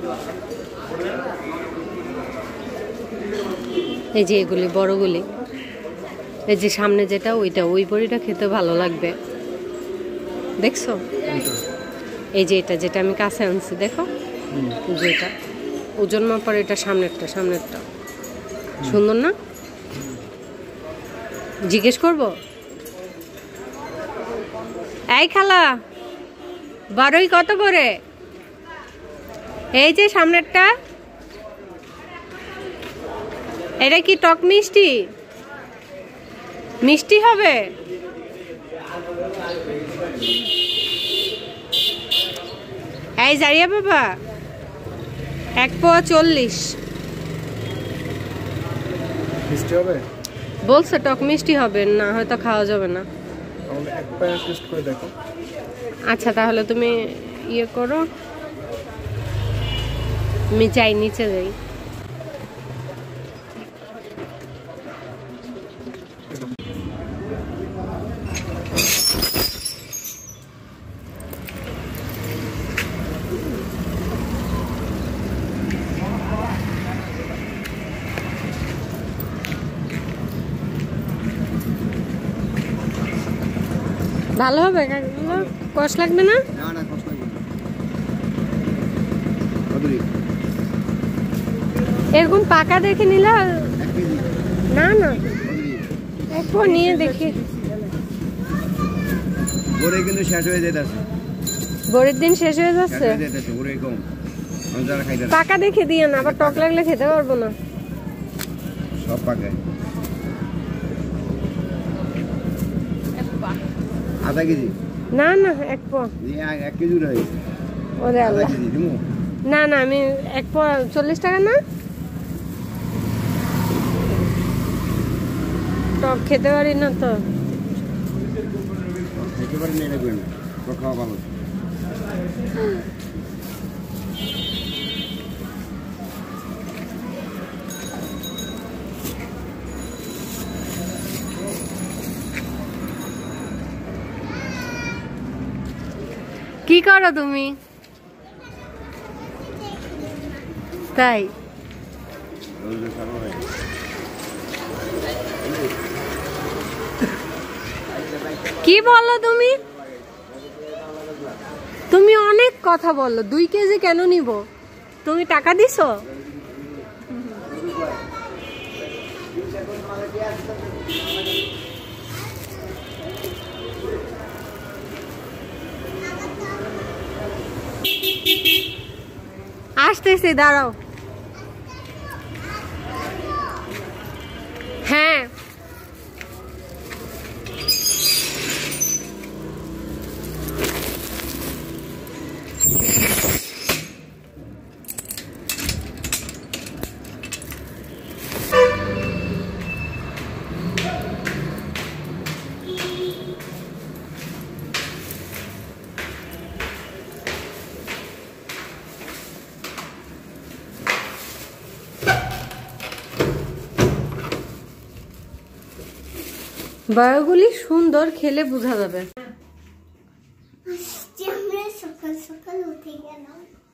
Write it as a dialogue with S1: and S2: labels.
S1: এই যে এগুলি বড়গুলি, এই যে সামনে যেটা ওইটা, ওই বড়িটা খেতে ভালো লাগবে। দেখছো এই যে এটা যেটা আমি কাছে আনছি, দেখো যেটা ওজন মাপার, এটা সামনেরটা, সামনেরটা সুন্দর না? জিজ্ঞেস করবো, এই খালা বড়ই কত করে? এই যে সামনেরটা, এটা কি টক মিষ্টি? মিষ্টি হবে? এই জারিয়া বাবা, 1 পোয়া 40
S2: মিষ্টি হবে
S1: বলছে, টক মিষ্টি হবে না, হয়তো খাওয়া যাবে না।
S2: তাহলে এক পায়া টেস্ট করে দেখো।
S1: আচ্ছা তাহলে তুমি ইয়ে করো, আমি যাই নিচে যাই। ভালো হবে, কষ্ট লাগবে না?
S2: না কষ্ট লাগবে না।
S1: এরকম পাকা দেখে নিলে না না, একটু নিয়ে দেখি।
S2: বড়ি কিন্তু শেষ হয়ে যাইতাছে,
S1: বড়ির দিন শেষ হয়ে যাচ্ছে।
S2: বড়ি কম, আমি যারা খাইতে
S1: পাকা দেখে দিয়ে না, আবার টক লাগলে খেতে পারবো না।
S2: সব পাকে। আধা কেজি?
S1: না না, 1 পোয়া।
S2: 1 কেজি রয়েছে।
S1: ওরে আল্লাহ, না না, আমি 1 পোয়া 40 টাকা না? টক খেতে পারি না তো।
S2: খেতে পারি না, এটা করেন তো খাওয়া ভালো।
S1: কি করো তুমি? তাই কি বলো তুমি? তুমি অনেক কথা বলো। 2 কেজি কেন নিব? তুমি টাকা দিছো? আসতেছি, দাঁড়াও। হ্যাঁ বড়গুলি সুন্দর, খেলে বোঝা যাবে।
S3: সকাল সকাল উঠে গেলাম।